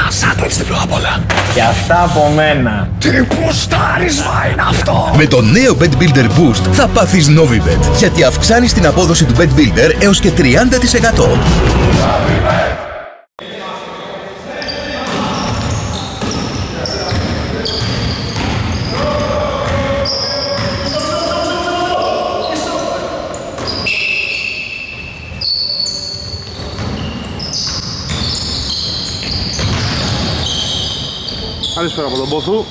Μασά το έτσι πρώτα απ' όλα. Και αυτά από μένα. Τι πουστάρισμα είναι αυτό! Με το νέο Bet Builder Boost θα πάθεις Novibet, γιατί αυξάνεις την απόδοση του Bet Builder έως και 30%. Καλησπέρα από τον Πόθου.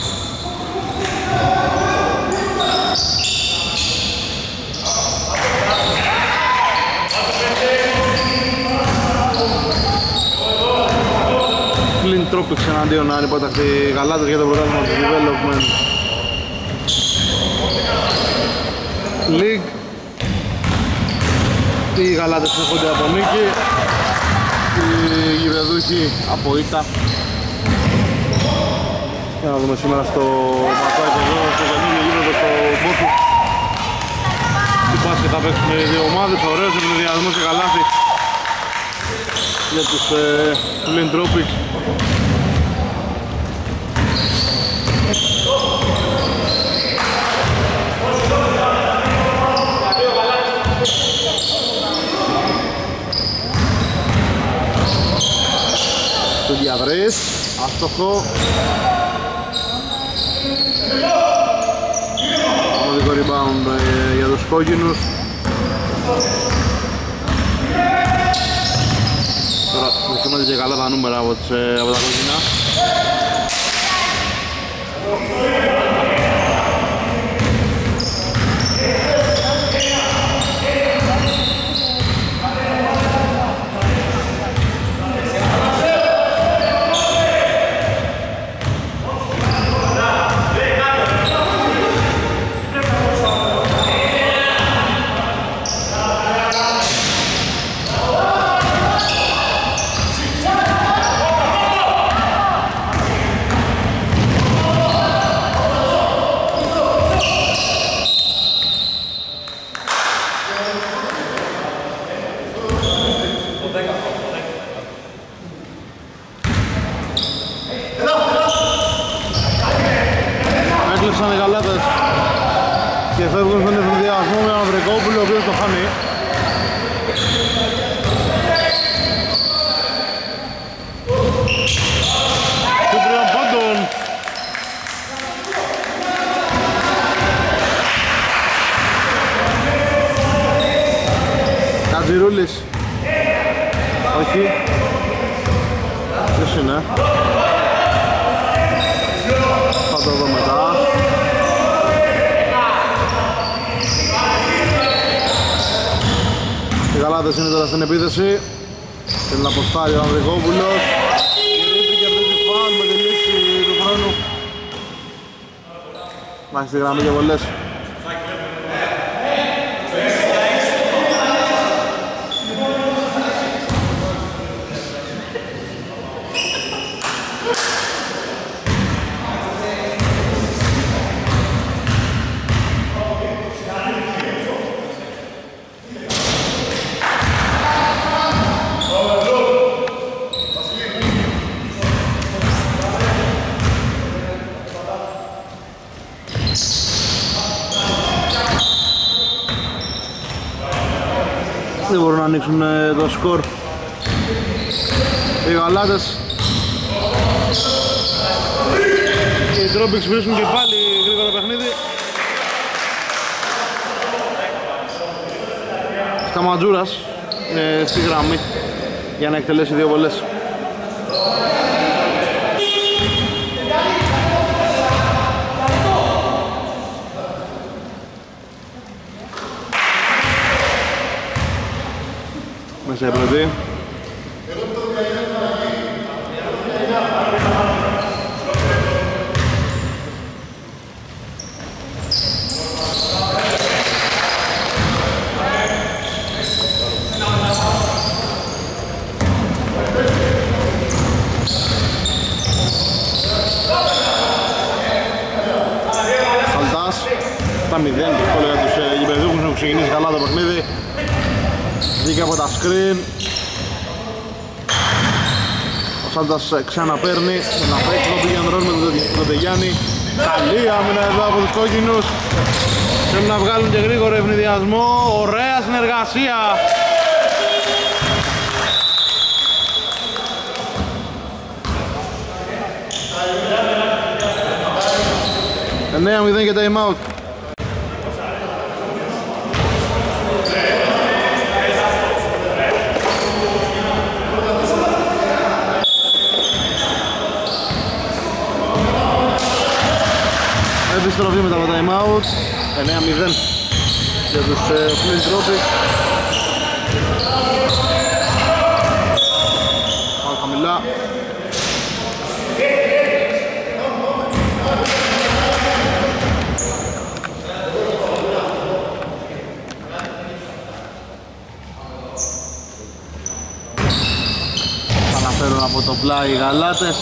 Flint Tropics εναντίον ανυπότακτη Γαλάτας για το πρωτάθλημα του Development League. Οι Γαλάτες έχονται από νίκη, οι γηπεδούχοι από ήττα. Για να δούμε σήμερα στο ματσάκι εδώ, στο καινούργιο γήπεδο στο Πόθου τι μπάσκετ θα παίξουν οι δύο ομάδες. Ωραίος ευνηδιασμός και καλάθι για τους Flint Tropics. Το Διαβρής, άστοχο. Ομαδικό rebound για τους κόκκινους. Τώρα δεχτούμε και καλά τα νούμερα από τα κόκκινα. Έκλεψαν οι Γαλάτες και φεύγουν στον ευθυνδιασμό με τον Βρεκόπουλο, ο οποίος το χάνει. Και τριών πόντων. Κατζηρούλης. Όχι. Ποιος είναι? Θα το δω μετά. Οι Γαλάτες είναι τώρα στην επίθεση. Θέλει να αποστάρει ο Ανδρικόπουλος. Κερδίζει και παίζει φάουλ με τη λήξη του χρόνου. Να έχει στη γραμμή για βολές. Δεν μπορούν να ανοίξουν το σκορ οι Γαλάτες. Και οι Tropics βρίσκουν και πάλι γρήγορα παιχνίδι. Σταματζούρας στη γραμμή για να εκτελέσει δύο βολές. Μέσα έπρεπε. Σαλτάς, 7-0, δύσκολο για τους γηπεδούχους, έχουν ξεκινήσει καλά το παιχνίδι. Βγήκε από τα screen. Ο Κωνσταντάς ξαναπαίρνει, να παίξει το πήγαινε ρόλο με τον Τεγιάννη. Καλή άμυνα εδώ από τους κόκκινους. Θέλουν να βγάλουν και γρήγορο ευνηδιασμό. Ωραία συνεργασία. 9-0 και time out. Επιστροφή μετά από time out. 9-0 για τους Flint Tropics. Πάμε χαμηλά. Αναφέρουν από το πλάι οι γαλάτες.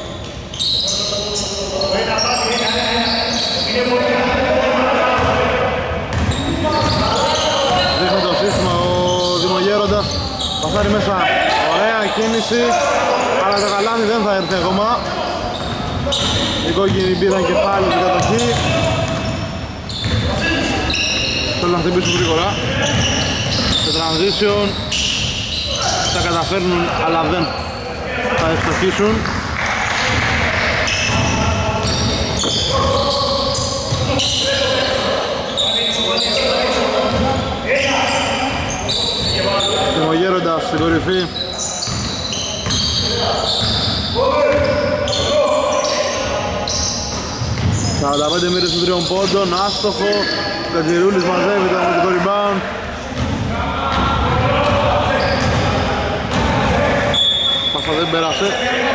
Δείχνει το σύστημα ο Δημογέροντας. Πασάρει μέσα. Ωραία κίνηση. Αλλά το καλάμι δεν θα έρθει ακόμα. Οι κόκκινοι πήραν και πάλι την κατοχή. Θέλουν να χτυπήσουν γρήγορα. Σε transition τα καταφέρνουν αλλά δεν θα ευστοχίσουν. Δημογέροντας στην κορυφή. «45 μοίρες των 3 πόντων», άστοχο. Κατζηρούλης μαζεύει το αμυντικό rebound. Πάσα δεν πέρασε.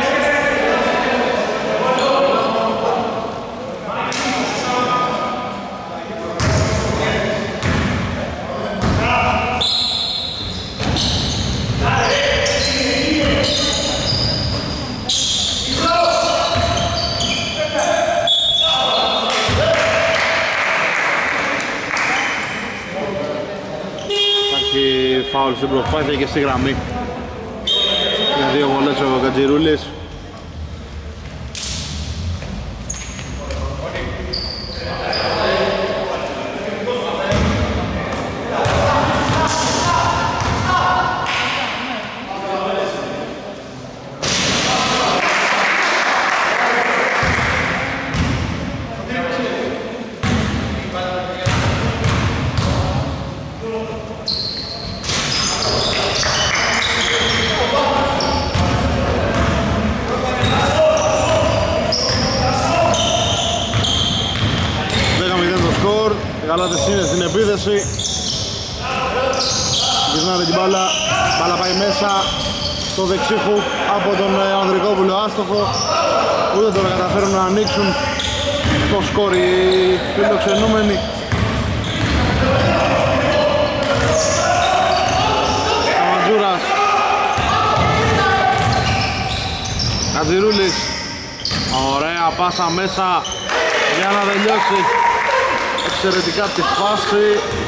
Φάουλ στην προσπάθεια και στη γραμμή. Για 2 βολές ο Κατζηρούλης. Γαλάτες είναι στην επίθεση. Γυρνάνε την μπάλα. Μπάλα πάει μέσα στο δεξί χουκ από τον Ανδρικόπουλο, άστοχο. Ούτε τώρα καταφέρουν να ανοίξουν το σκορ οι φιλοξενούμενοι. Καμαντζούρας. Κατζηρούλης. Ωραία πάσα μέσα για να τελειώσει εξαιρετικά τη φάση.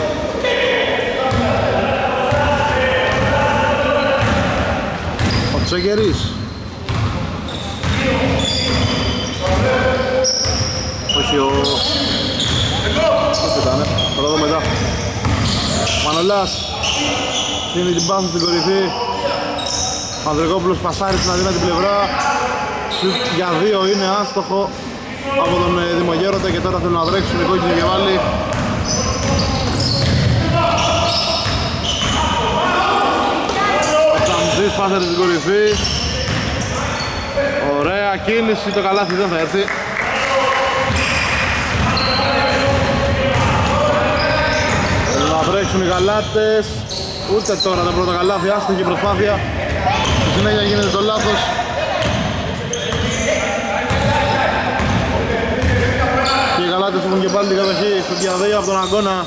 Ο Τσέγκερης. Όχι ο... Θα το δω μετά. Μανολάς. Κλείνει την πάσα στην κορυφή. Ο Ανδρικόπουλος πασάρει στην αδύνατη πλευρά. Για 2 είναι άστοχο από τον Δημογέροντα και τώρα θέλουν να βρέξουν οι κόκκινοι και πάλι. Ο Τσαμτζής πάσαρε στην κορυφή. Ωραία κίνηση, το καλάθι δεν θα έρθει. Θέλουν να βρέξουν οι γαλάτες. Ούτε τώρα το πρώτο καλάθι, άστοχη προσπάθεια. Στη συνέχεια γίνεται το λάθος. Οι γαλάτες έχουν και πάλι την κατοχή στο διαδέιο από τον αγώνα.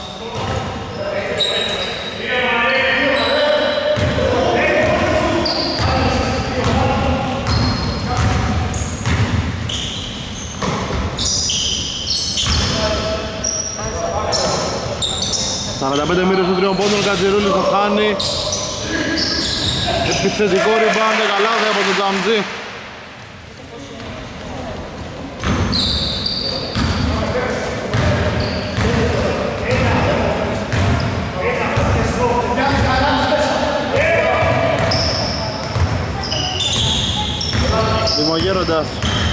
Στα 45 μοίρες των 3 πόντων, Κατζηρούλης το χάνει. Επιθετικό rebound, καλάθι από τον Τζαμτζή. Δημογέροντας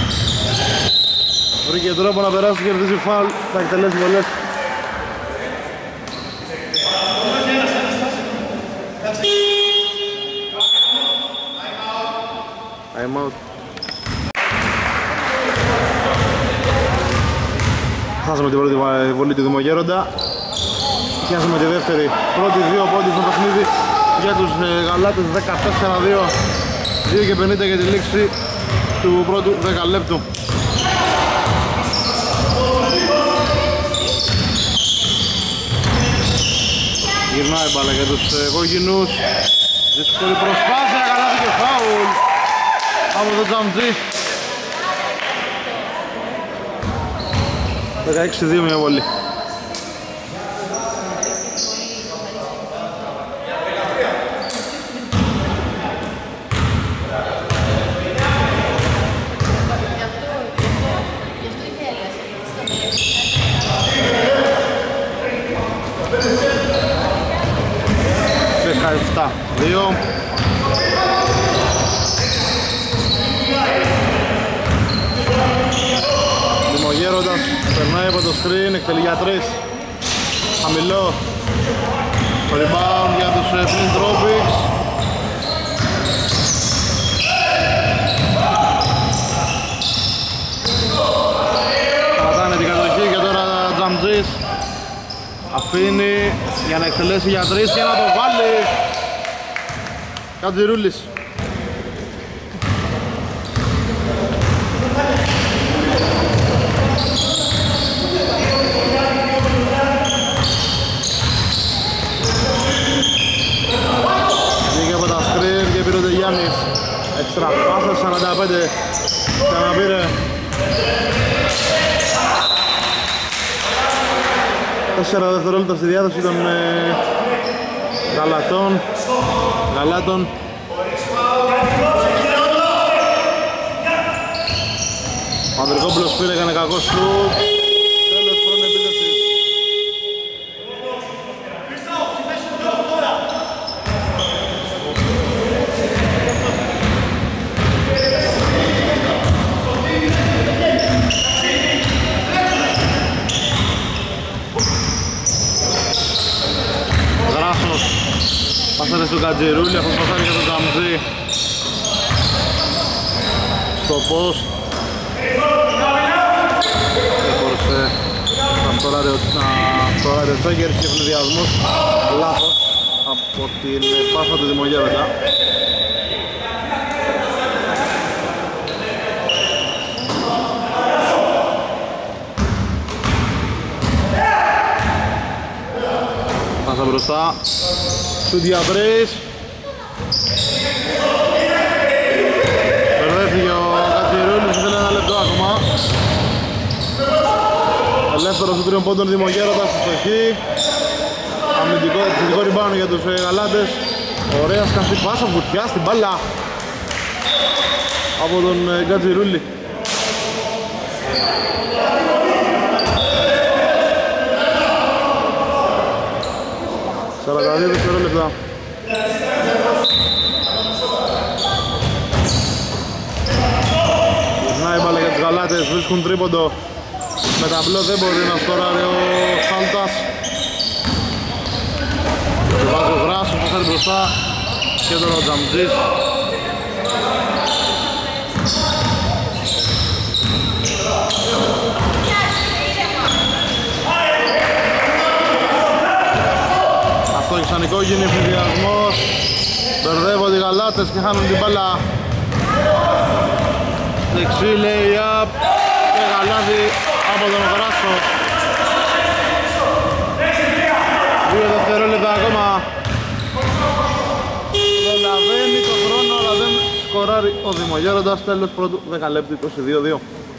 βρήκε τρόπο να περάσει, κερδίζει φάουλ, θα εκτελέσει βολές. Time out. Χάσαμε την πρώτη βολή του Δημογέροντα. Πιάσαμε τη δεύτερη. Πρώτη 2 πόντους στο παιχνίδι για τους Γαλάτες, 14-2. 2 και 50 για τη λήξη του πρώτου 10 λεπτού. Γυρνάει μπάλα για τους κόκκινους. Δύσκολη προσπάθεια, καλάθι και φάουλ από το Τζαμτζή. 16-2 μια βολή. Δεκαεφτά, 2. Δημογέροντας περνάει από το screen, εκτελεί για 3. Χαμηλό. Το rebound για τους Flint Tropics. Κρατάνε την κατοχή και τώρα Τζαμτζής αφήνει για να εκτελέσει για 3 και να το βάλει. Κατζηρούλης. Βγήκε από τα screen και πήρε ο Γιάννης. Έξτρα πάσα, 45. Ξαναπήρε. 4 δευτερόλεπτα στη διάδοση των Γαλάτων. Ο Ανδρικόπουλος πήρε, έκανε κακό σουτ. Τέλος πρώτη επίθεση. Γράσος πάσαρε στον Κατζηρούλη, αυτός πάσαρε για τον Τζαμτζή. Στο post μπορούσε να σκοράρει ο Τσόγκερς και ευνηδιασμός λάθος από την πάσα του Δημογέροντα. Πάσα μπροστά, σουτ για τρεις. Μπερδεύτηκε ο Κατζηρούλης, θέλει ένα λεπτό ακόμα. Ελεύθερος του τριών πόντων Δημογέροντας στη στοχή. Αμυντικό rebound για τους Γαλάτες. Ωραία σκαφή πάσα, βουτιά στην μπάλα από τον Κατζηρούλη. Σαρανταδύο δευτερόλεπτα. Γυρνάει η μπάλα για τους Γαλάτες, βρίσκουν τρίποντο. Με ταμπλό δεν μπορεί να σκοράρει ο Σάλτας. Το βάζει ο Γράσος, το φέρει μπροστά και τώρα ο Τζαμτζής. Αστόχησαν οι κόκκινοι, ευνηδιασμός. Μπερδεύονται οι Γαλάτες και χάνουν την μπάλα. Δεξί lay-up και γαλάδι από τον Γράσο. 2 δευτερόλεπτα ακόμα. Προλαβαίνει το χρόνο αλλά δεν σκοράρει ο Δημογέροντας. Τέλος πρώτου 10 λεπτού, 22-2.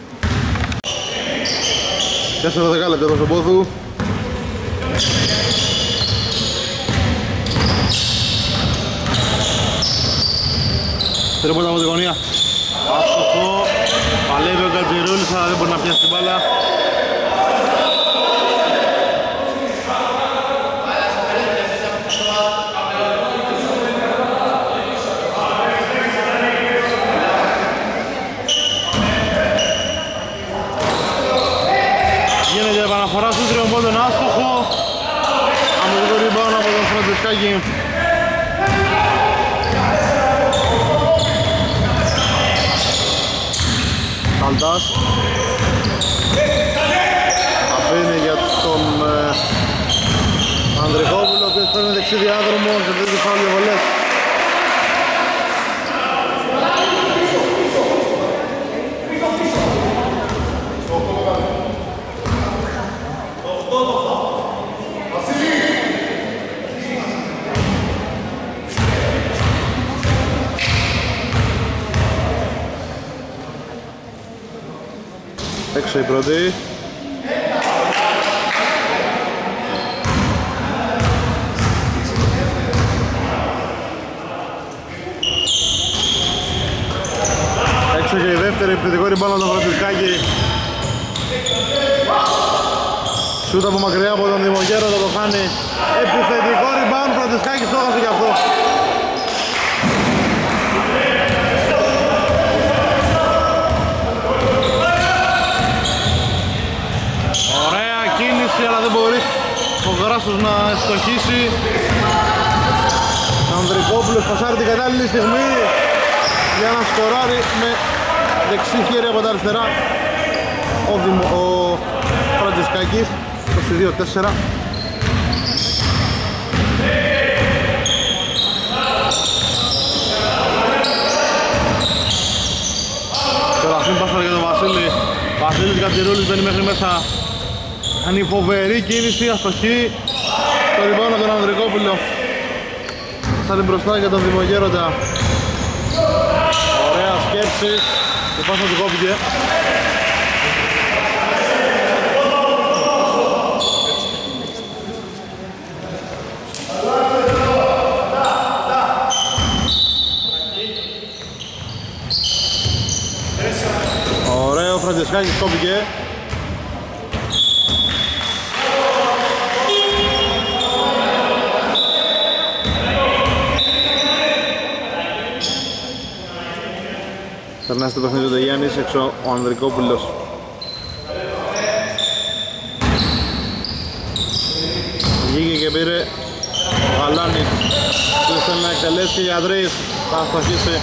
4 δεκάλεπτα προς τον Πόθου. Τρίποντα από τη γωνία. Άστοχο. Παλεύει ο Κατζηρούλης αλλά δεν μπορεί να πιάσει την μπάλα. Σαλτάς αφήνει για τον Ανδρικόπουλο, ο οποίος παίρνει δεξί διάδρομο και δίνει φάουλ για βολές. Έξω η πρώτη. Έξω και η δεύτερη, επιθετικό ριμπάουντ από τον Φραντισκάκη. Σούτ από μακριά από τον Δημογέροντα, το χάνει. Επιθετικό ριμπάουντ, Φραντισκάκης το έχασε κι αυτό. Ωραία κίνηση, αλλά δεν μπορεί ο Γράσος να στοχίσει. Ανδρικόπουλος πασάρει την κατάλληλη στιγμή για να σκοράρει με δεξί χέρι από τα αριστερά ο Φραντζισκάκης. 22-4. Τώρα αφήνει πάσα για τον Βασίλη. Βασίλης Κατσιρούλης μπαίνει μέχρι μέσα. Κάνει φοβερή κίνηση, αστοχή. Το ριμπάουντ από τον Ανδρικόπουλο. Θα είναι μπροστά για τον Δημογέροντα. Ωραία σκέψη. Η πάσα του κόπηκε. Ωραίο, ο Φραντζισκάκης κόπηκε. Περνάει στο παιχνίδι του Γιάννης, έξω ο Ανδρικόπουλος. Βγήκε και πήρε ο Γαλάνης. Ποιος θέλει να εκτελέσει για τρεις, θα αστοχίσει.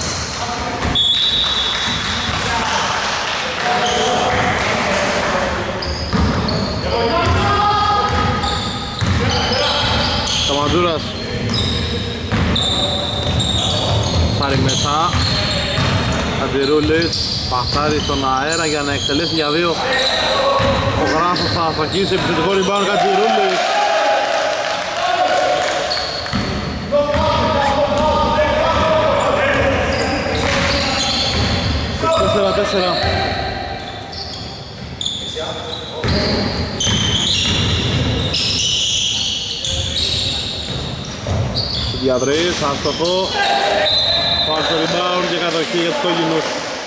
Καμαντζούρας πάρει μέσα. Κατζιρούλης πασάρει στον αέρα για να εκτελέσει για δύο. Ο Γράσος θα αστοχίσει, επιθετικό ριμπάουντ Κατζιρούλης. Διαδρής, άστοχο. Πάει στο rebound και κατοχή για τους κόκκινους.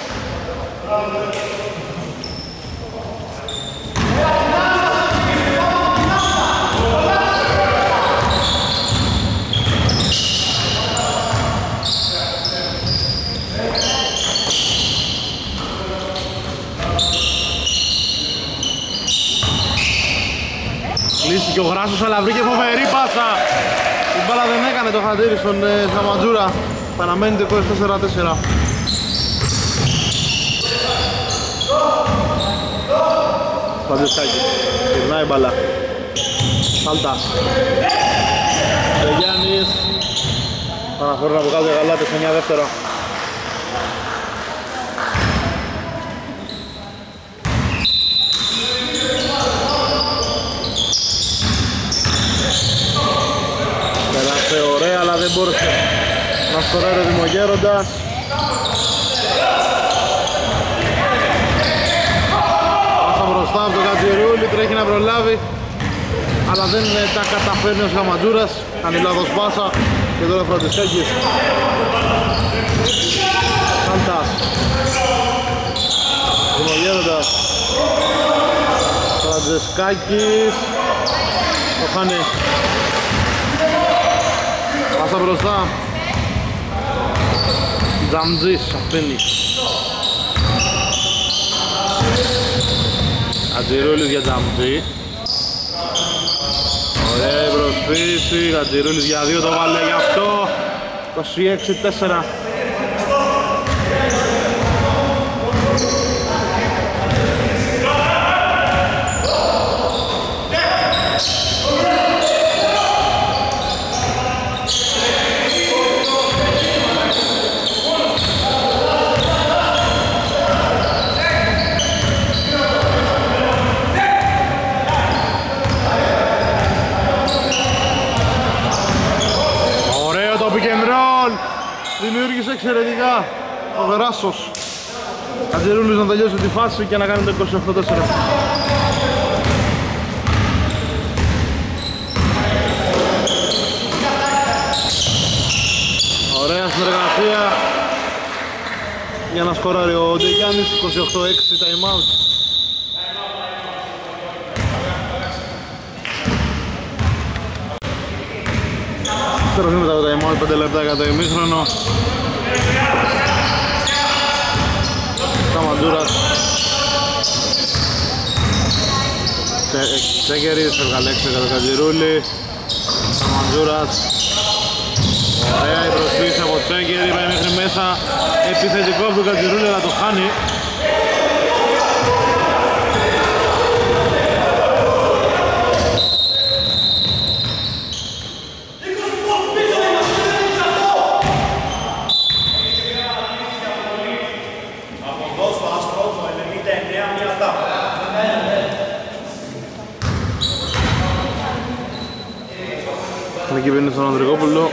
Λύστηκε ο Γράσος, αλλά βρήκε φοβερή πάσα. Η μπάλα δεν έκανε το χατήρι στον Καμαντζούρα. Παραμένει το 24-4. Φαντεστάκης, γυρνάει η μπάλα. Σάλτας. Ο Γιάννης. Παναφορούν από κάτω οι γαλάτες, 9 δεύτερα. Περάσε ωραία, αλλά δεν μπόρεσε να σκοράρει ο Δημογέροντας. Πάσα μπροστά από τον Κατζιρούλη, τρέχει να προλάβει, αλλά δεν τα καταφέρνει ο Καμαντζούρας. Κάνει λάθος πάσα και τώρα Φραντισκάκης. Σάλτας. Δημογέροντας. Φραντισκάκης. Το χάνει. Πάσα μπροστά. Τζαμτζής αφήνει. Κατζιρούλης για Τζαμτζή. Ωραία η προσποίηση. Κατζιρούλης για 2 το βάλε γι' αυτό. 26-4. Δράσος. Κατζηρούλης να τελειώσει τη φάση και να κάνει το 28-4. Ωραία συνεργασία για να σκοράρει ο Ντεγιάννης. 28-6 time out. Στροφή μετά το time out, 5 λεπτά για το ημίχρονο. Καμαντζούρας. Τσέκερης, έβγαλε για το Κατζηρούλη. Καμαντζούρας. Ωραία η προσφύση από Τσέκερη, πάει μέχρι μέσα. Επιθετικό από τον Κατζηρούλη, αλλά το χάνει. Εκεί παίρνει στον Ανδρικόπουλο.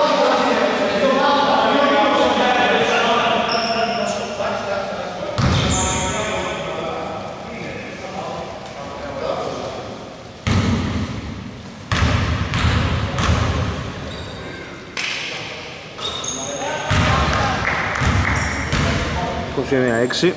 Είναι 6.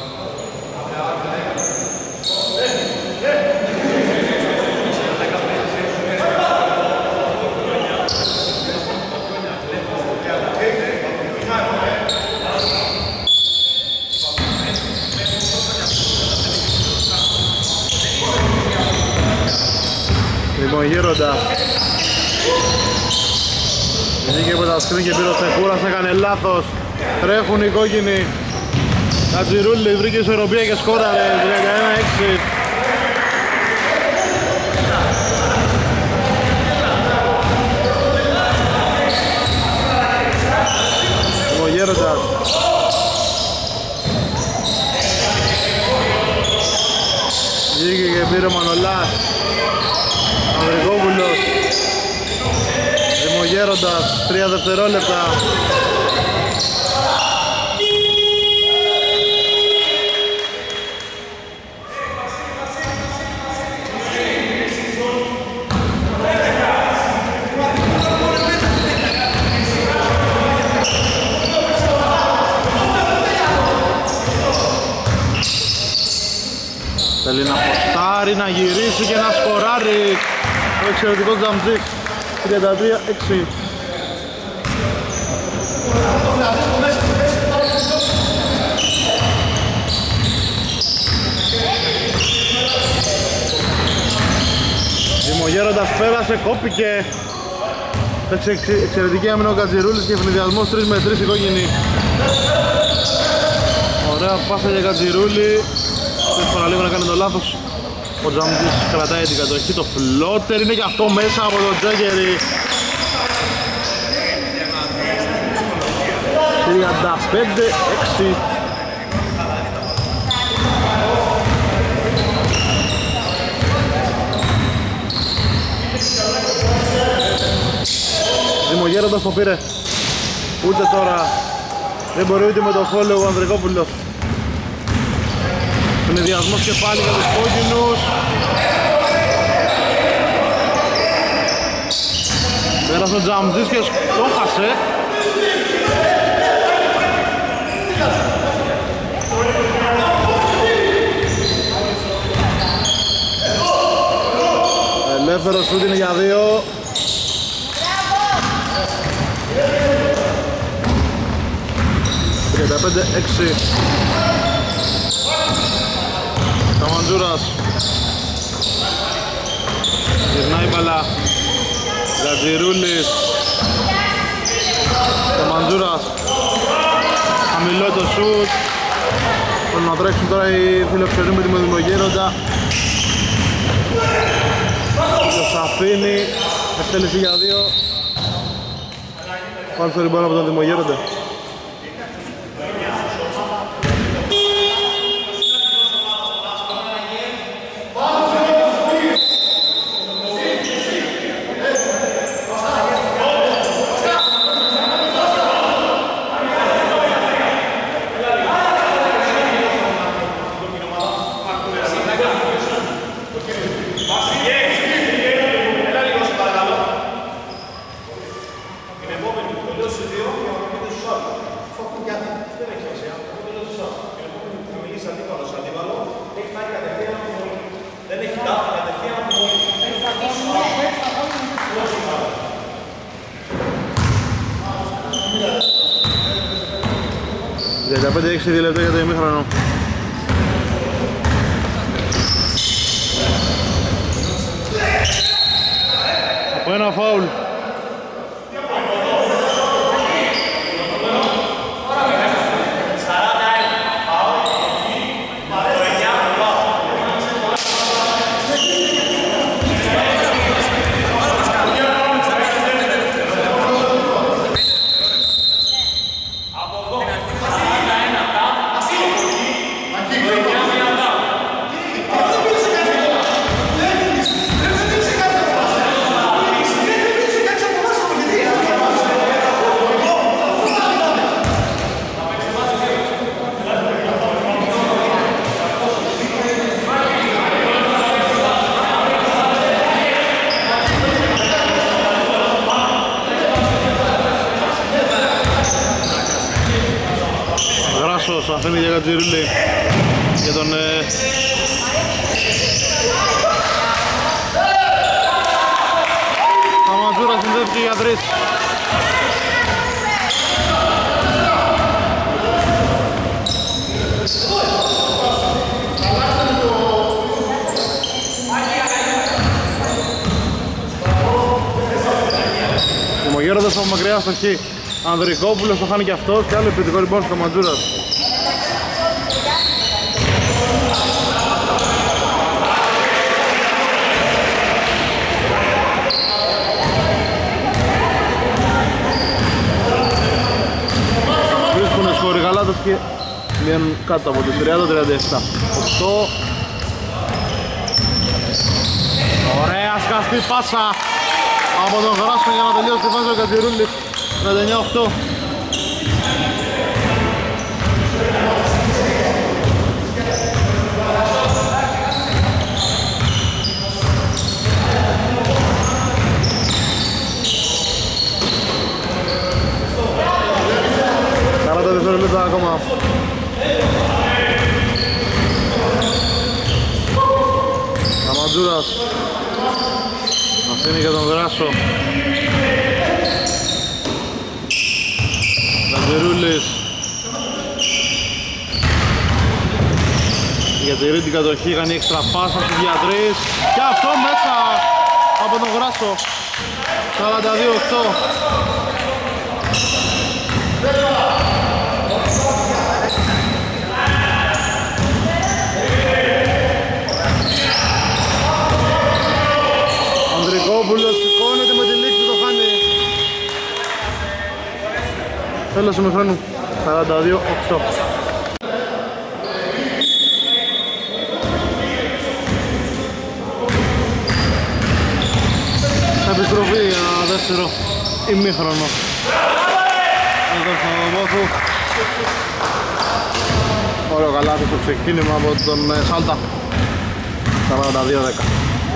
Λοιπόν, Γέροντα βγήκε από τα σκριν και πήρε ο Σεχούρας, έκανε λάθος. Τρέχουν οι κόκκινοι. Κατζηρούλης βρήκε ισορροπία και σκόραρε. 31-6. Ο Γέροντας βγήκε και πήρε ο Μανολάς. Ανδρικόπουλος. Δημογέροντας, 3 δευτερόλεπτα. Θέλει να ποστάρει, να γυρίσει και να σκοράρει ο εξαιρετικός Τζαμτζής. 33-6. Δημογέροντας πέρασε, κόπηκε. Εξαιρετική άμυνα ο Κατζηρούλης και ευνηδιασμός 3 με 3 η κόκκινη. Ωραία πάσα για Κατζηρούλη. Θες παραλίγο να κάνει το λάθος. Ο Τζαμτζής κρατάει την κατοχή. Το φλότερ είναι και αυτό μέσα από τον Τζέκερη. 35-6. Δημογέροντας το πήρε. Ούτε τώρα. Δεν μπορεί ούτε με το follow ο Ανδρικόπουλος. Συνδυασμός και πάλι για τους κόκκινους. Πέρασε ο Τζαμτζής και το χάσε. Ελεύθερο σούτ είναι για 2. Και 35-6. Καμαντζούρας. Γυρνάει μπαλά. Κατζηρούλης. Καμαντζούρας. Χαμηλό το σούτ. Πρέπει να τρέξουν τώρα οι φιλοξενοί με τη Δημογέροντα. Το αφήνει. Εκτέλεση για 2. Πάλι στο ριμπάνω από τον Δημογέροντα. 35-6 λεπτά για το ημίχρονο. Από ένα φάουλ. Αφήνει για Κατζηρούλη για τον Αμαντζούρα, συνδέθηκε για 3. Ο Μογέροντας από μακριά στο χ. Ανδρικόπουλος το χάνει και αυτός και άλλο επιθετικό rebound στο Αμαντζούρας. Βρίσκουνε σκορ οι Γαλάτες και βγαίνουν κάτω από το 30-37. 8. Ωραία σκαστή πάσα από τον Γράσο για να τελειώσει τη φάση ο Κατζηρούλης. 39-8. Δευτερόλεπτα ακόμα. Αμαντζούρας αφήνει για τον Γράσο. Κατζηρούλης για τη ρίτη κατοχή, κάνει έξτρα πάσα στους διατρείς και αυτό μέσα από τον Γράσο. 42-8. Ανδρικόπουλος σηκώνεται με τη λήξη, το χάνει. Τέλος του μηχρόνου. 42-8. Επιστροφή για δεύτερο ημίχρονο. Εδώ στον Βόθου. Ωραίο καλάθι στο ξεκίνημα από τον Σάλτα. 42-10.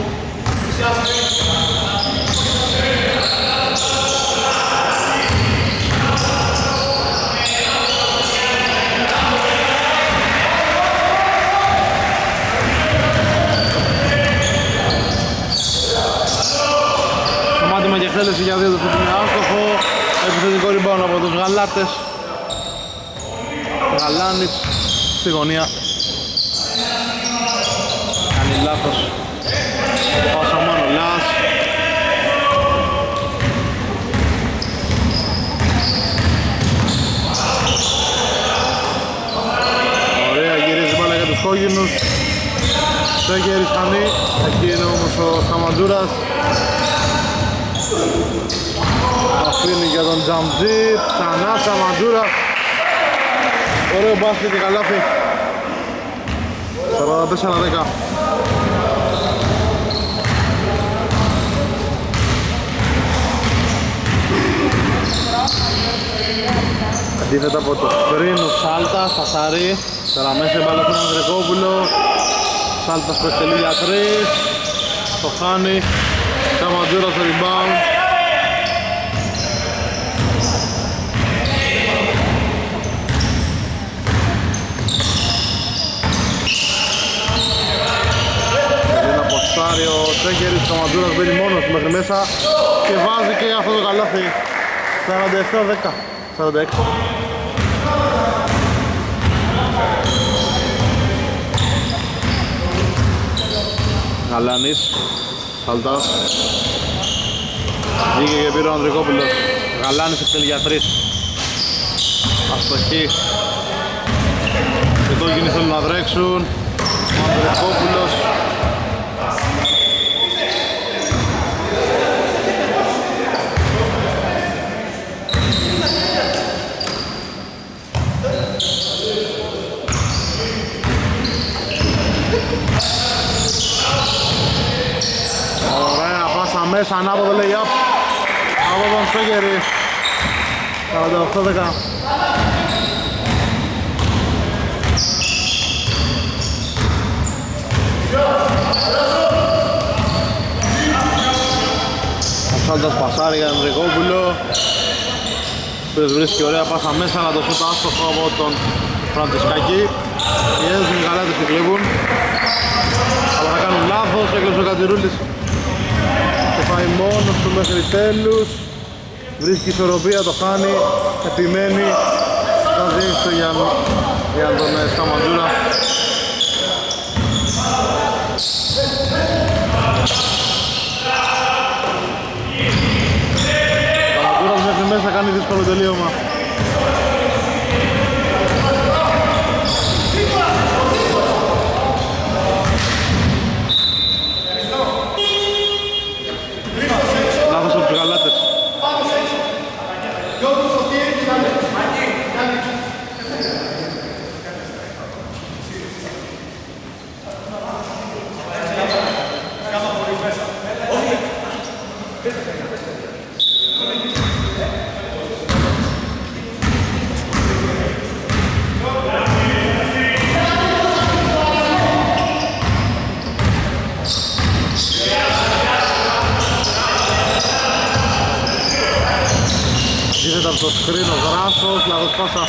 Σταμάτημα και εκτέλεση για 2 το φωτεινό άστοχο. Επιθετικό rebound από τους Γαλάτες. Γαλάνης στη γωνία. Κάνει λάθος. Πάσα Μανολάς. Ωραία, γυρίζει μπάλα για τους κόκκινους. Στέκερης χανεί. Εκεί είναι όμως ο Χαμαντζούρας. Αφήνει για τον Τζαμτζή. Ξανά Χαμαντζούρα. Ωραίο μπάσκετ και καλάθι. 44-10. Αντίθετα από το πριν ο Σάλτας, Χασαρή. Τώρα μέσα μπάλα στον Ανδρικόπουλο. Σάλτας που εκτελεί για 3. Το χάνει. Καμαντζούρα στο rebound. Είναι αποστάρει ο Τσέκερης. Καμαντζούρας μπαίνει μόνος του μέχρι μέσα και βάζει και αυτό το καλάθι. 47-10. 46. Γαλάνης, Σαλτάς. Βγήκε και πήρε ο Ανδρικόπουλος. Γαλάνης εκτελεί για 3. Αστοχή. Και το γίνει θέλουν να τρέξουν. Ο Ανδρικόπουλος. Ωραία πάσα μέσα, ανάποδο λέει up από τον Σέγγερη. 48-10. Ο Σάλτας πασάρει για τον Ανδρικόπουλο. Πήρες βρίσκει ωραία πάσα μέσα, αλλά το σούτ άστοχο από τον Φραντισκάκη. Οι έδωσαν καλά τους και κλέβουν. Αλλά θα κάνουν λάθος, έκλεψε ο Κατζηρούλης και πάει μόνος του μέχρι τέλους. Βρίσκει ισορροπία, το χάνει, επιμένει. Θα δείξει το για τον Σταμαντούρα. Σταμαντούρας μέχρι μέσα κάνει δύσκολο τελείωμα. Λάθος από τους γαλάτες. Γίνεται από το σκριν ο Γράσος, λάθος πάσα.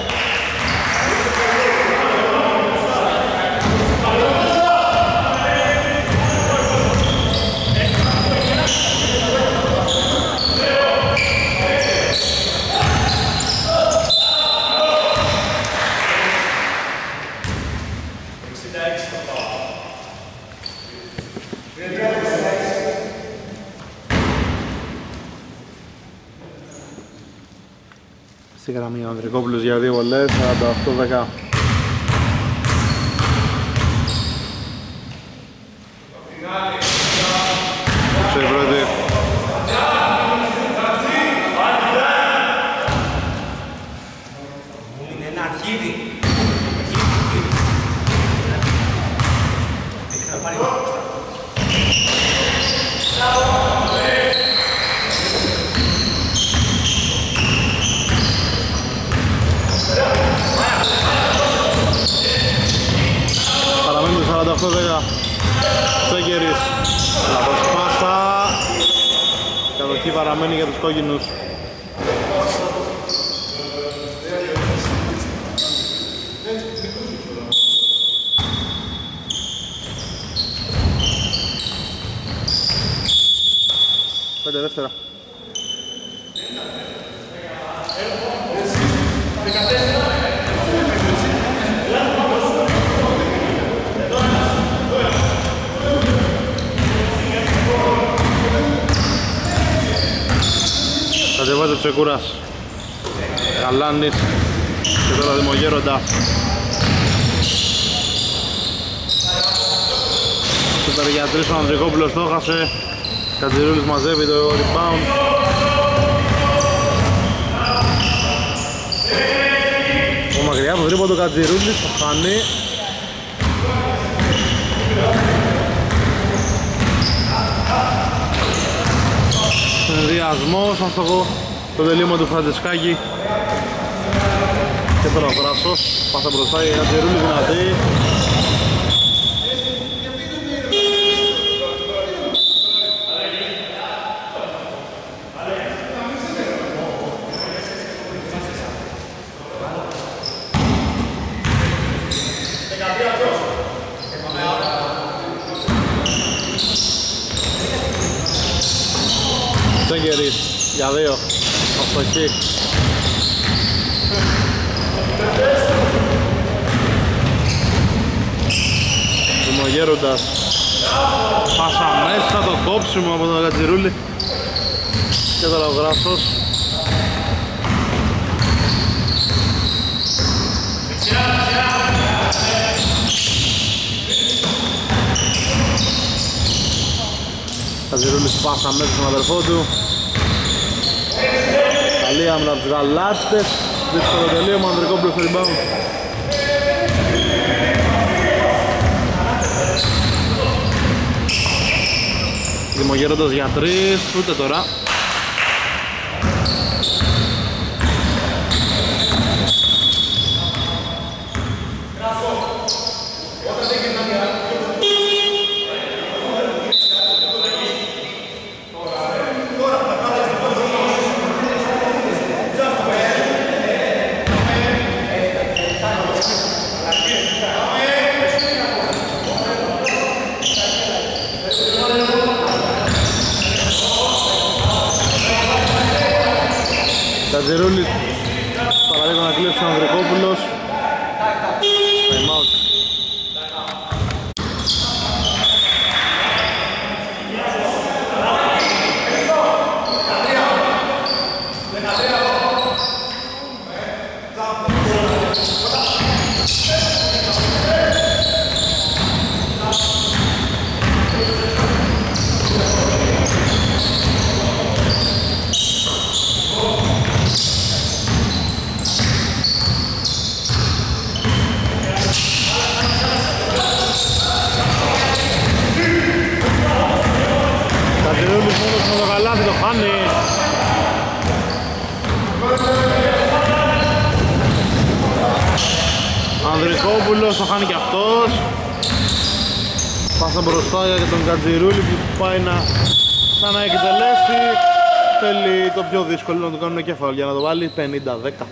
Στη γραμμή ο Ανδρικόπουλος για 2 βολές, 48-10. Ξέρει πρώτη. Είναι ένα αρχίδι. Παραμένει το 48-10. Τσέγκερης. Λάθος πάσα. Κατοχή παραμένει για τους κόκκινους. Πέντε δεύτερα. Κατεβάζει ο Τσεκούρας. Γαλάνης και τώρα Δημογέροντας. Σούπερ για 3 ο Ανδρικόπουλος το έχασε. Κατζηρούλης μαζεύει το rebound. Ο μακριά από τρίποντο Κατζηρούλης το χάνει. Συνδυασμός, αστοχό το τελείωμα του Φραντισκάκη. Και τώρα ο Γράσος, πάσα μπροστά για Κατζηρούλη δυνατή. Τσέγκερης για 2, αστοχή. Δημογέροντας. Πάσα μέσα, το κόψιμο από τον Κατζηρούλη και τώρα ο Γράσος. Κατζηρούλης πάσα μέσα στον αδερφό του. Καλή άμυνα από τους Γαλάτες. Δύσκολο τελείωμα, Ανδρικόπουλος στο rebound. Δημογέροντας για 3, ούτε τώρα. Κατζηρούλης παραδείγμα να κλέψει ο Ανδρικόπουλος. Time out. Ανδρικόπουλος το χάνει και αυτός. Πάσα μπροστά για τον Κατζηρούλη που πάει να σαν να εκτελέσει. Θέλει το πιο δύσκολο να το κάνουν κέφαλο για να το βάλει 50-10.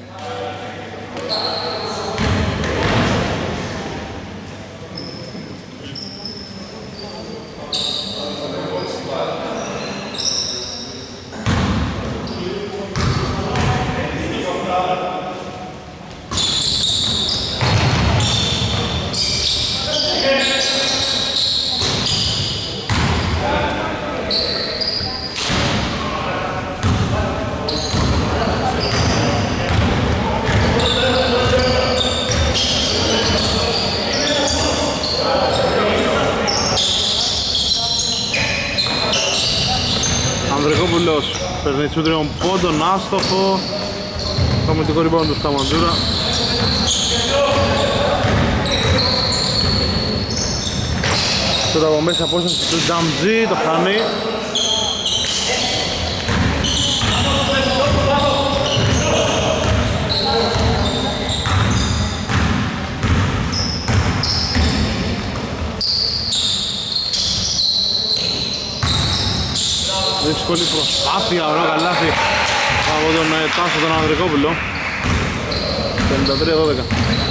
Ανδρικόπουλος παίρνει σου τριών πόντων, άστοχο. Κομματικό rebound του Σταμαντζούρα. Τώρα από μέσα απόσταση του Τζαμτζή, το χάνει. Δύσκολη προσπάθεια, ωραίο καλάθι από τον Τάσο τον Ανδρικόπουλο. 53-12.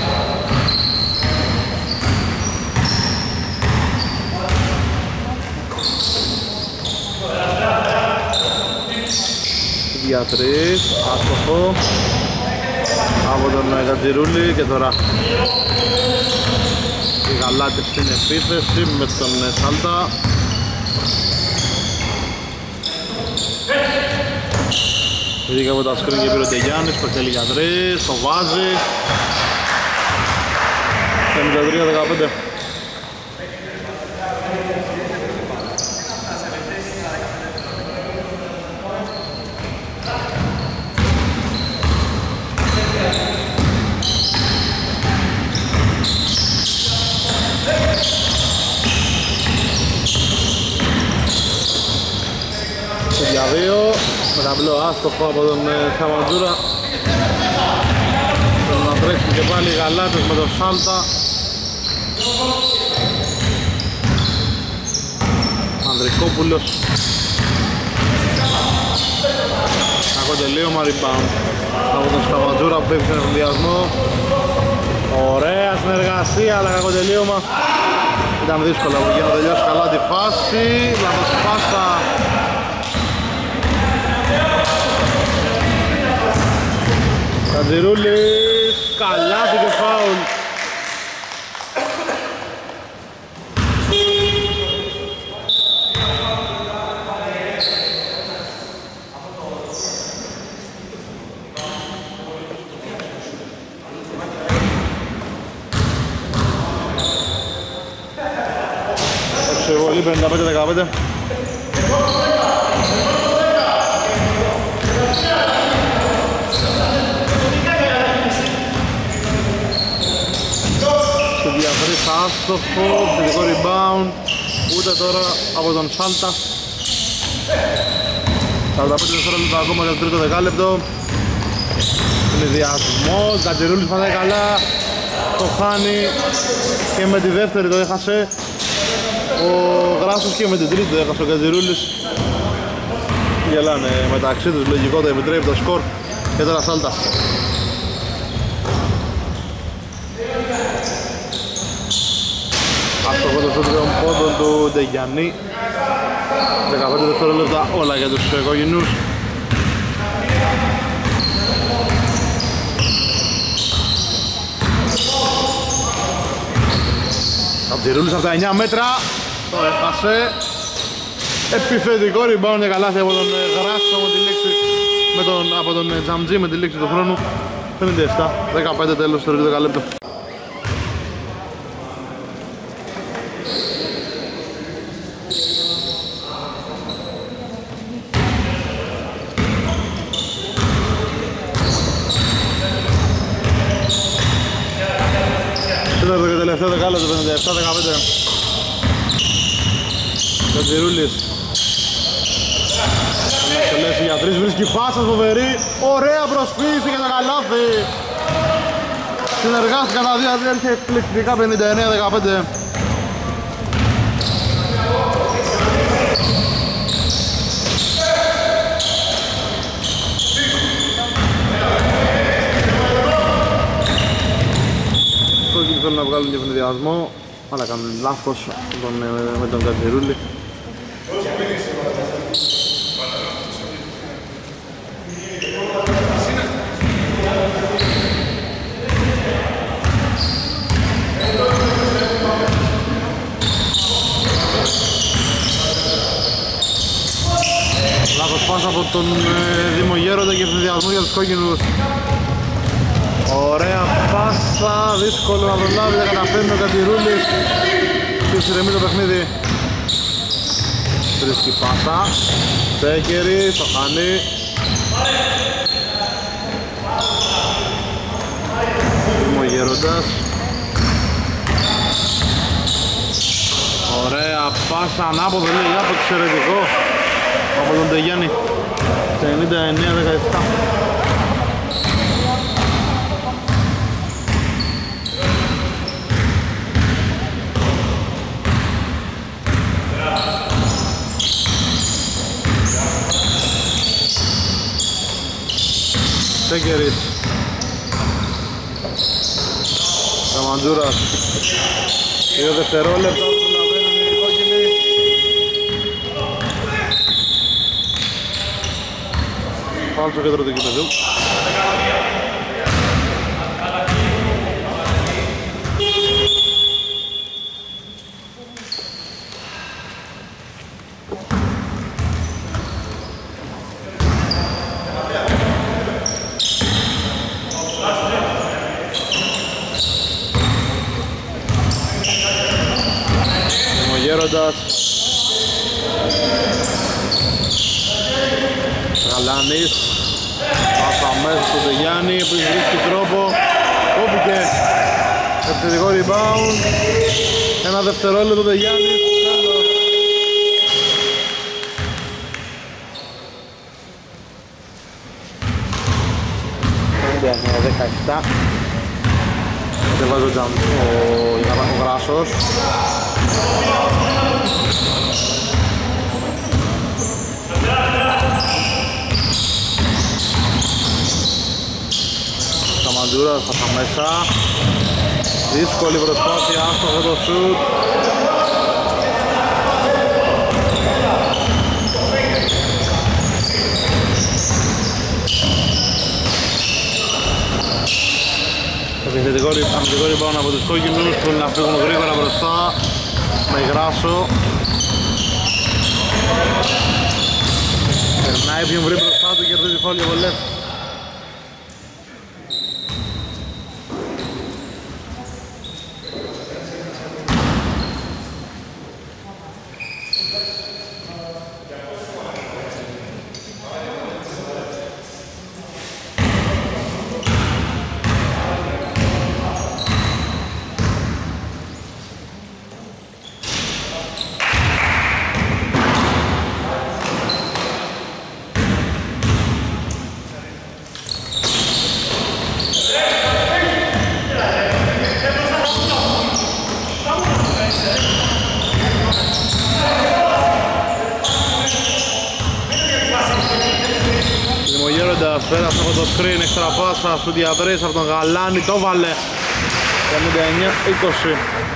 Για 3, άστοχο από τον Κατζηρούλη και τώρα οι Γαλάτες στην επίθεση με τον Σάλτα. Βγήκε από τα σκριν και πήρε ο Ντεγιάννης, πετέλει για 3, το βάζει. 53-15. Για 2. Μεταμπλό άστοχο από τον Σταμαντζούρα. Θέλουν να τρέξουν και πάλι οι Γαλάτες με τον Σάλτα. Ανδρικόπουλος. Κακό τελείωμα, rebound από τον Σταμαντζούρα που φεύγει στον ενδιασμό. Ωραία συνεργασία, αλλά κακό τελείωμα. Ήταν δύσκολο από εκεί να τελειώσει καλά τη φάση. Λάθος πάσα. Κατζηρούλης, καλάθι και φάουλ. 55-15. Στο διαφρύς άστοχο, θετικό rebound, ούτε τώρα από τον Σάλτα. 45 δευτερόλεπτα ακόμα για το τρίτο δεκάλεπτο. Συνδυασμός, Γκατζηρούλης πατάει καλά, το χάνει και με τη δεύτερη το έχασε ο Γράσος και με την τρίτη το έχασε ο Γκατζηρούλης. Γελάνε μεταξύ τους, λογικό το επιτρέπει το σκορ και τώρα Σάλτα. Άστοχο το σούτ των πόντων του Ντεγιαννή. 15 δευτερόλεπτα όλα για τους κόκκινους. Καπτζηρούλης από τα 9 μέτρα, το έχασε. Επιθετικό rebound και καλάθι από τον Γράσο από τον Τζαμτζή με τη λήξη του χρόνου. 57-15 τέλος στο τρίτο δεκαλέπτο. Τέταρτο και τελευταίο δεκάλεπτο, 57-15. Κατζηρούλης να εκτελέσει για τρεις, βρίσκει φάσα φοβερή, ωραία προσποίηση και το καλάθι. Συνεργάστηκαν τα δύο αδέρφια εκπληκτικά, 59-15. Κόκκινοι θέλουν να βγάλουν και ευνηδιασμό, αλλά κάνουν λάθος με τον Κατζηρούλη. Λάθος πάσα από τον Δήμο Γέροντα και ευνηδιασμό για τους κόκκινους. Ωραία πάσα, δύσκολο να προλάβει, δεν καταφέρνει ο Κατζηρούλης και σειρεμεί το παιχνίδι. Βρίσκει πάσα, Τσέκερης, το χάνει. Δήμο Γέροντας. Ωραία πάσα, ανάποδο λέει, από εξαιρετικό από τον Τεγιάννη. 59-17. Τσέκερης, Καμαντζούρας, 2 δευτερόλεπτα που λαβαίνουν οι κόκκινοι. Πάλι στο κέντρο του κήπεδου. Γέροντας, Γαλάνης, πάσα μέσα στον Τεγιάννη, επίσης βρίσκει τρόπο, κόπηκε, επιθετικό rebound, ένα δευτερόλεπτο Τεγιάννης, τέλος. Είναι 17, κατεβάζει ο Γράσος. Καμαντζούρας από μέσα. Δύσκολη προσπάθεια, άστοχο το σουτ. Επιθετικό rebound από τους κόκκινους, θέλουν να φύγουν γρήγορα μπροστά με Γράσο. Περνάει ποιον βρει μπροστά του, κερδίζει φάουλ για βολές. Πέρασε από το screen, έξτρα πάσα στο Διαδρές από τον Γαλάνη, το βάλε 59-20.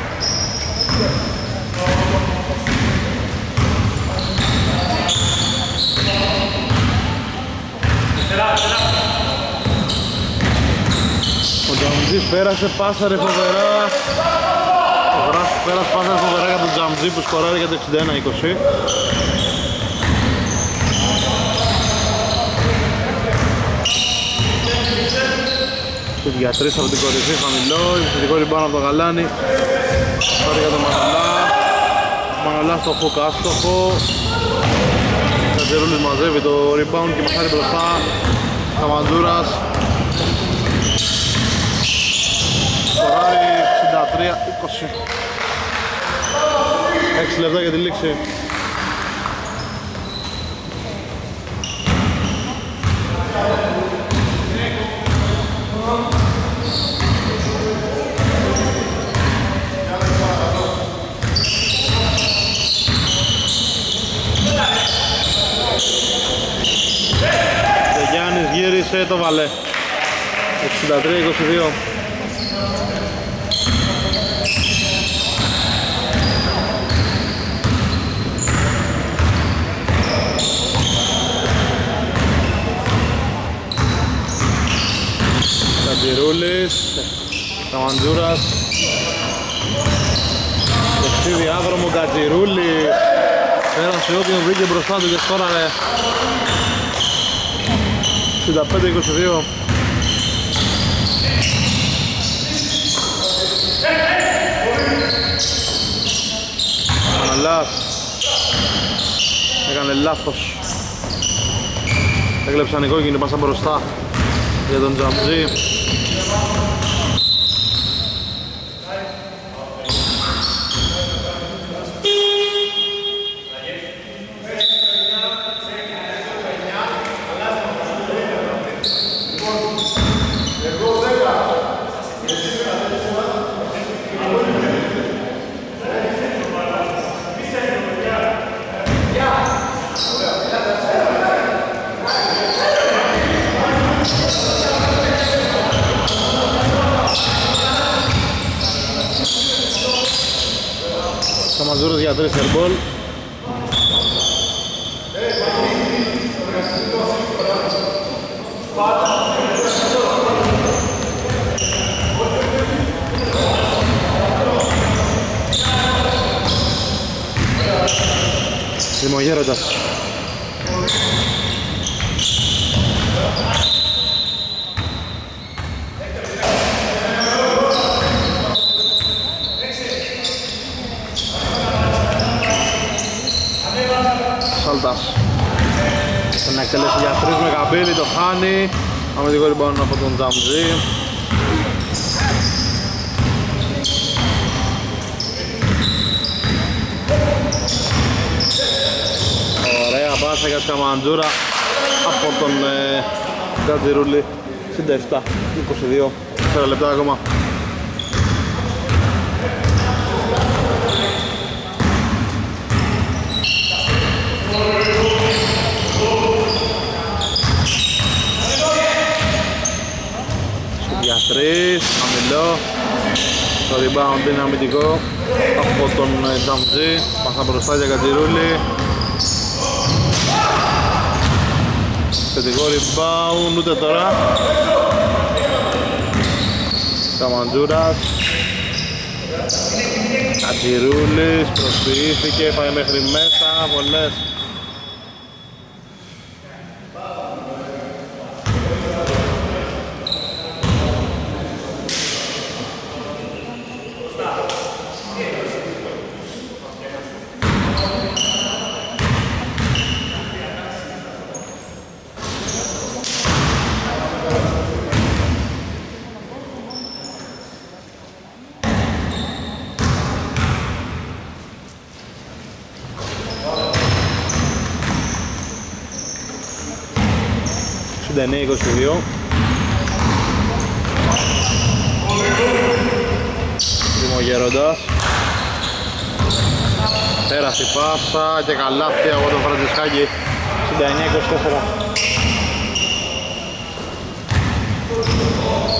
Ο Τζαμτζής πέρασε, πάσαρε φοβερά. Ο Γράφος πέρασε, πάσαρε φοβερά για τον Τζαμτζή που σκοράρει για το 61-20. Τους για 3 από την κορυφή, χαμηλό, επιθετικό ριμπάουν από τον Γαλάνη. Πάρει για τον Μανολά. Μανολά στο χουκ, άστοχο. Κατζερούλης μαζεύει το rebound και μαχάρει μπροστά. Καμαντούρας. Σκοράρει 63-20. 6 λεπτά για τη λήξη. Γιάννης γύρισε, το βάλε 63-22. Κατζηρούλης, Καμαντζούρας. Δεξί διάδρομο, Κατζηρούλης. Πέρασε όποιον βρήκε μπροστά του και σκόραρε 65-22. Μαναλάς έκανε λάθος. Έκλεψαν οι κόκκινοι, πάσα μπροστά για τον Τζαμτζή. Καμαντζούρας για 3 airball. Δημογέροντας. Σαλτάς. Θέλει να εκτελέσει για 3 με Καμπύλη, το χάνει. Αμυντικό rebound από τον Τζαμτζή. Ωραία πάσα για Καμαντζούρα από τον Κατζηρούλη. 67-22, 4 λεπτά ακόμα. Για 3, χαμηλό. Το rebound είναι αμυντικό από τον Τζαμτζή. Πάσα μπροστά για Κατζηρούλη. Θετικό rebound, ούτε τώρα. Καμαντζούρας. Κατζηρούλης, προσποιήθηκε, πάει μέχρι μέσα, πολλές. Είναι 22. Δημογέροντας. Πέρασε η πάσα και καλάθι από τον Φραντζισκάκη. 69-24.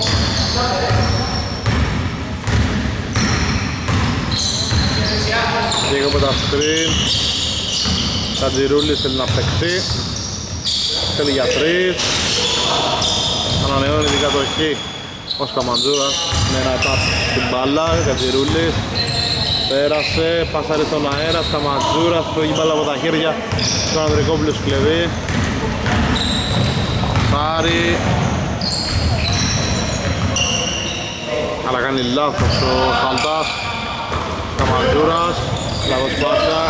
Λίγο από τα screen. Κατζηρούλης θέλει να παίξει. Θέλει για 3. Ανανεώνει την κατοχή ο Σκαμαντζούρας με ένα τάπ στην μπάλα. Κατζηρούλης πέρασε, πάσαρε στον αέρα. Σκαμαντζούρας φύγει μπάλα από τα χέρια στον Ανδρικόπουλο σκλεβή. Πάρει, αλλά κάνει λάθος ο Σαλτάς. Σκαμαντζούρας, λάθος πάσα.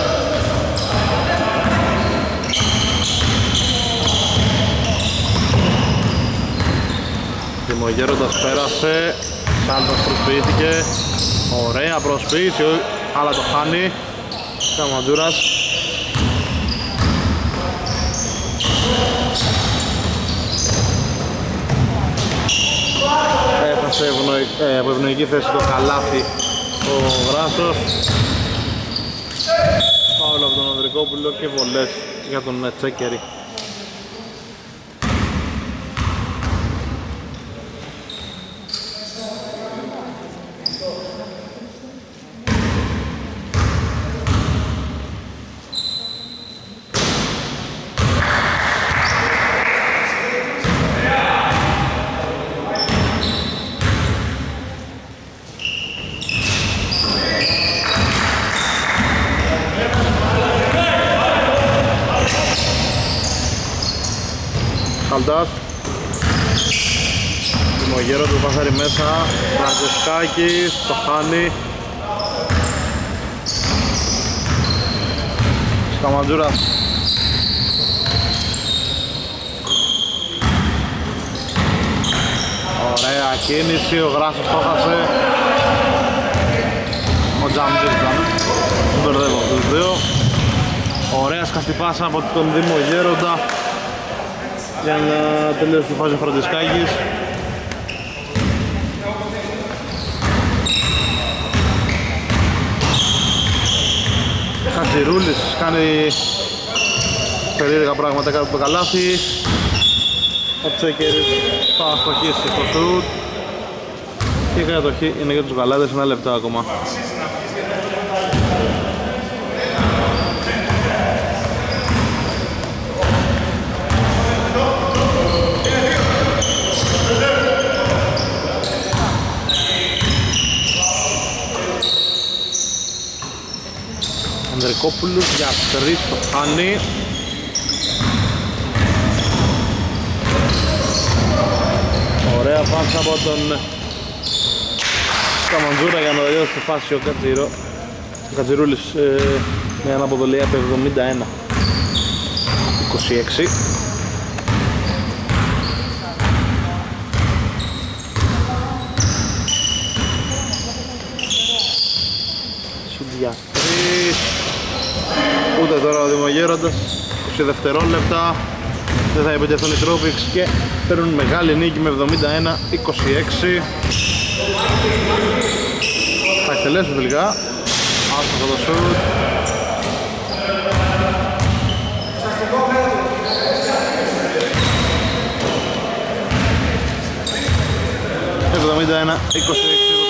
Δημογέροντας πέρασε, Σάλτας προσποιήθηκε, ωραία προσποίηση, αλλά το χάνει. Σκαμαντζούρας. Έχασε από ευνοϊκή θέση το καλάθι ο Γράσος. Φάουλ από τον Ανδρικόπουλο και βολές για τον Τσέκερη. Χαλτάς. Δημογέρο του πασάρει μέσα. Φραντζεσκάκης, το χάνει. Σκαμαντζούρας. Ωραία κίνηση, ο Γράσος το χάσε. Ο Τζαμτζής ήταν. Δεν μπερδεύω τους δύο. Ωραία σκαστή πάσα από τον Δημογέροντα για να τελειώσει τη φάση ο Φραντζεσκάκης. Χατζηρούλης κάνει περίεργα πράγματα κάτω από το καλάθι. Ο Τσέκερης θα αστοχίσει στο σουτ και η κατοχή είναι για τους γαλάτες, 1 λεπτό ακόμα. Ανδρικόπουλος για 3 το χάνει. Ωραία πάσα από τον Σκαμαντζούρα για να τελειώσει τη φάση ο Κατζηρούλης με αναποδολία από 71-26. Σουντιά 3. Ούτε τώρα ο Δημογέροντας, 20 δευτερόλεπτα, δεν θα επιτεθούν οι Tropics και παίρνουν μεγάλη νίκη με 71-26. Θα εκτελέσουν τελικά, άστοχο το σουτ. «71-26»